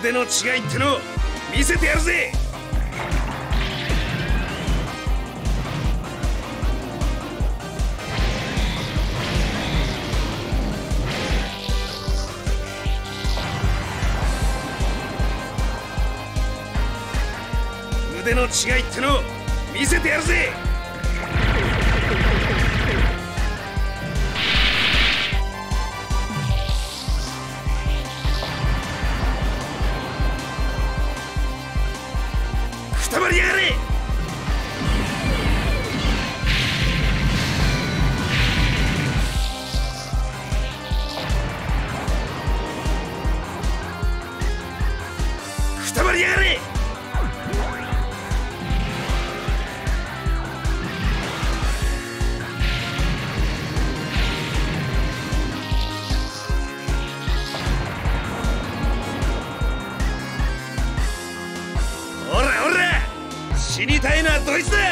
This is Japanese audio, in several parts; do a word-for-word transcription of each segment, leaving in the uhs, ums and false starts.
腕の違いってのを見せてやるぜ。腕の違いってのを見せてやるぜ。くたばりやがれ。くたばりやがれ。死にたいのはどいつだ。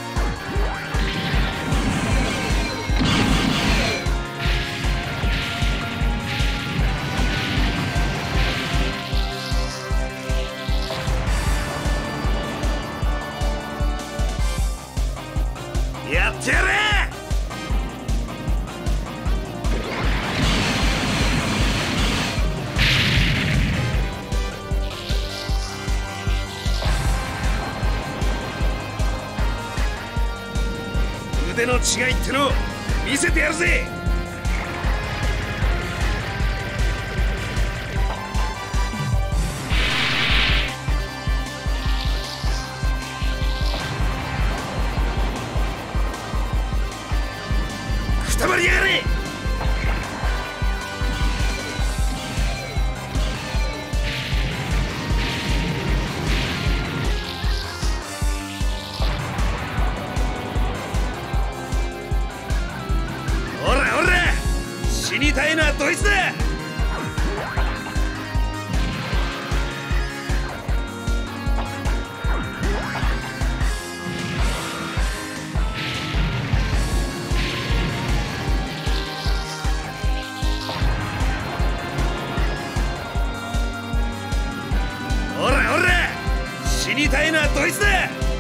やってやれ。腕の違いってのを見せてやるぜ。くたばりやがれ。死にたいのはどいつだ。ほらほら死にたいのはどいつだ。